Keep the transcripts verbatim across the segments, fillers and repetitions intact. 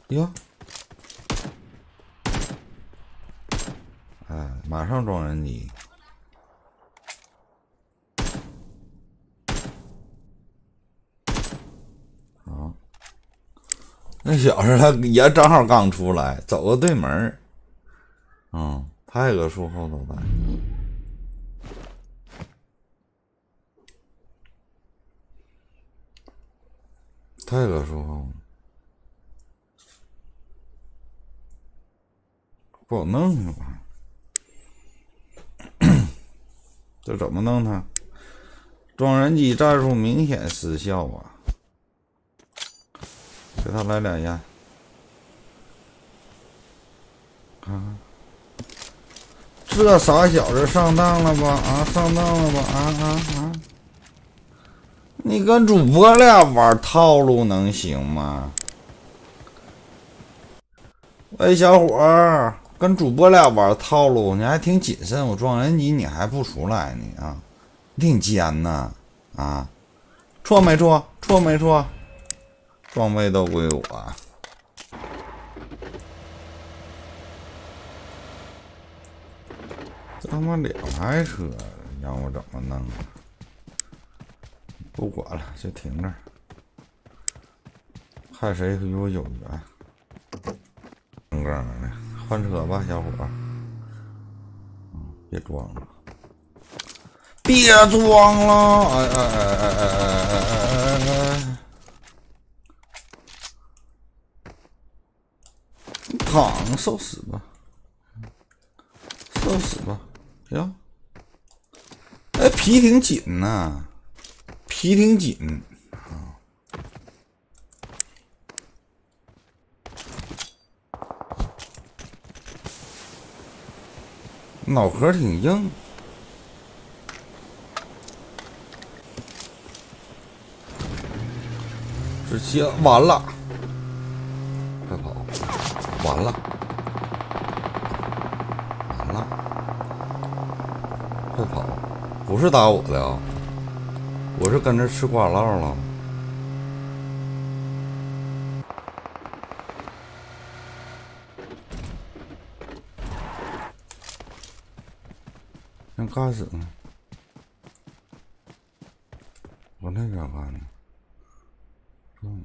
哟，哎，马上装人机。啊，那小子他也正好刚出来，走个对门儿。嗯，他也搁树后头待。他也搁树后。 不好弄是吧？这怎么弄它？装人机战术明显失效啊！给他来两烟，看看，这傻小子上当了吧？啊，上当了吧？啊啊啊！你跟主播俩玩套路能行吗？喂，小伙儿。 跟主播俩玩套路，你还挺谨慎。我装人机你还不出来呢啊？你挺奸呐啊！错没错？错没错？装备都归我。这他妈两台车，让我怎么弄？不管了，就停这儿，看谁与我有缘。刚刚的。 换车吧，小伙儿。嗯，别装了，别装了！哎哎哎哎哎哎哎哎哎！躺，受死吧！受死吧！行。哎，皮挺紧呐，皮挺紧。 脑壳挺硬，直接完了，快跑！完了，完了，快跑！不是打我的啊，我是跟着吃瓜唠了。想干死呢？我那边干呢？嗯，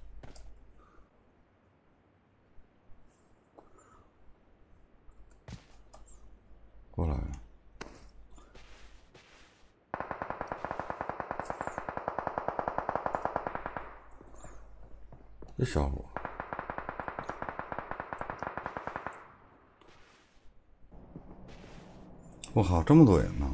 过来了。这小伙，我靠，这么多人呢！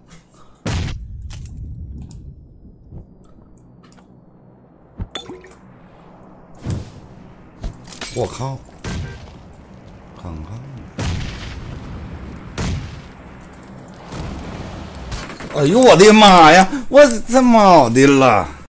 我靠！看看，哎呦我的妈呀！我他妈的了！